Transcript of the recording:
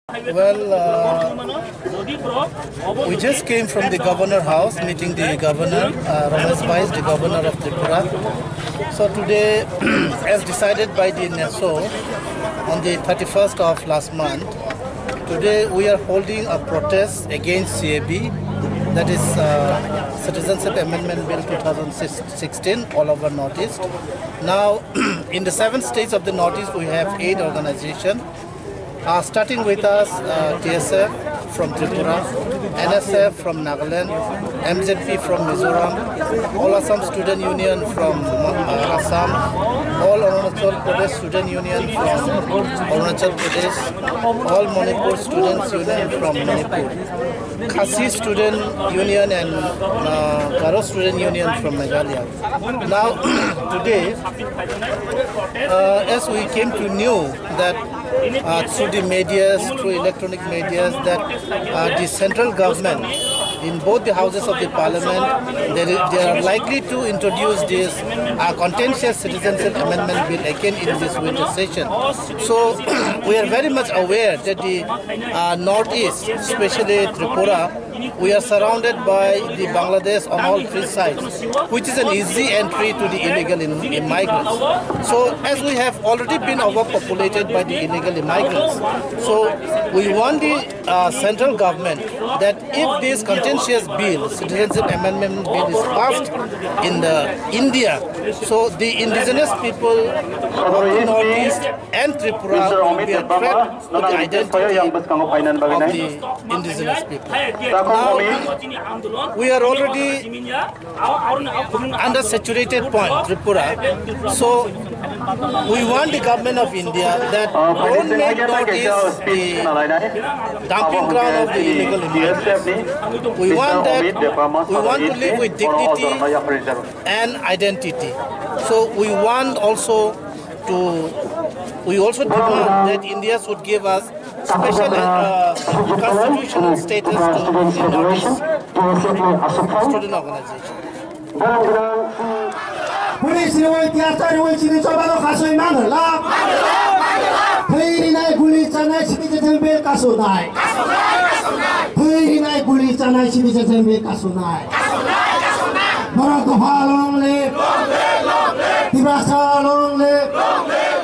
We just came from the governor house meeting the governor, Ramesh Bais, the governor of Tripura. So today, as decided by the NESO on the 31st of last month, today we are holding a protest against CAB, that is Citizenship Amendment Bill 2016 all over Northeast. Now, in the 7 states of the Northeast, we have 8 organizations. Starting with us, TSF from Tripura, NSF from Nagaland, MZP from Mizoram, All Assam Student Union from Assam, All Arunachal Pradesh Student Union from Arunachal Pradesh, All Manipur Students Union from Manipur, Khasi Student Union and Garo Student Union from Meghalaya. Now, today, as we came to know that through the media, through electronic media, that the central government in both the houses of the parliament, they are likely to introduce this contentious citizenship amendment bill again in this winter session. So we are very much aware that the northeast, especially Tripura, we are surrounded by the Bangladesh on all 3 sides, which is an easy entry to the illegal immigrants. So as we have already been overpopulated by the illegal immigrants, so we want the central government that if this contentious bill, citizenship amendment bill, is passed in India, so the indigenous people of the Northeast and Tripura will be a threat to the identity of the indigenous people. Now, we are already under saturated point, Tripura, so we want the government of India that don't make Northeast the dumping ground of the illegal immigrants. We want to live with dignity and identity. So we also demand that India should give us special constitutional status to the Northeast student organization. Police ni wai tiada ni wai cini coba lo kasus mana lah? Hei nai police canai cini jembe kasus nai. Hei nai police canai cini jembe kasus nai. Barat halong le, tiba salong le.